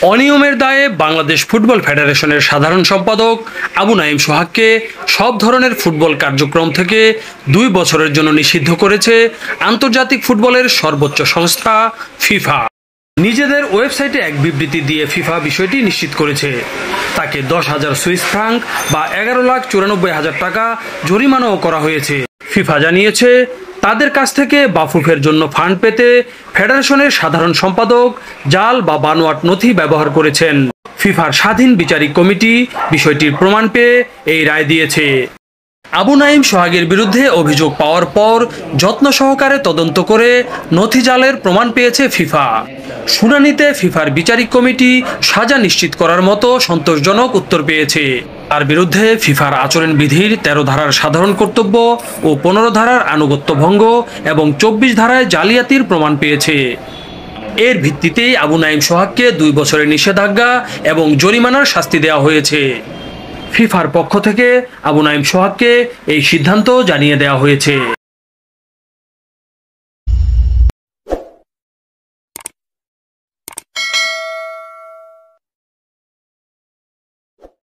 অনিয়মের দায়ে বাংলাদেশ ফুটবল ফেডারেশনের সাধারণ সম্পাদক আবু নাইম সোহাগকে সব ধরনের ফুটবল কার্যক্রম থেকে 2 বছরের জন্য নিষিদ্ধ করেছে আন্তর্জাতিক ফুটবলের সর্বোচ্চ সংস্থা ফিফা। নিজেদের ওয়েবসাইটে এক বিবৃতি দিয়ে ফিফা বিষয়টি নিশ্চিত করেছে। তাকে 10,000 সুইস ফ্রাঙ্ক বা 11,94,000 টাকা জরিমানাও করা হয়েছে। ফিফা জানিয়েছে, তাদের কাছ থেকে বাফুফের জন্য ফান্ড পেতে ফেডারেশনের সাধারণ সম্পাদক জাল বা বানোয়াট নথি ব্যবহার করেছেন। ফিফার স্বাধীন বিচারিক কমিটি বিষয়টির প্রমাণ পেয়ে এই রায় দিয়েছে। আবু নাইম সোহাগের বিরুদ্ধে অভিযোগ পাওয়ার পর যত্ন সহকারে তদন্ত করে নথি জালের প্রমাণ পেয়েছে ফিফা। শুনানিতে ফিফার বিচারিক কমিটি সাজা নিশ্চিত করার মতো সন্তোষজনক উত্তর পেয়েছে। তার বিরুদ্ধে ফিফার আচরণ বিধির 13 ধারার সাধারণ কর্তব্য ও 15 ধারার আনুগত্য ভঙ্গ এবং 24 ধারায় জালিয়াতির প্রমাণ পেয়েছে। এর ভিত্তিতেই আবু নাইম সোহাগকে 2 বছরের নিষেধাজ্ঞা এবং জরিমানার শাস্তি দেওয়া হয়েছে। ফিফার পক্ষ থেকে আবু নাইম সোহাগকে এই সিদ্ধান্ত জানিয়ে দেওয়া হয়েছে।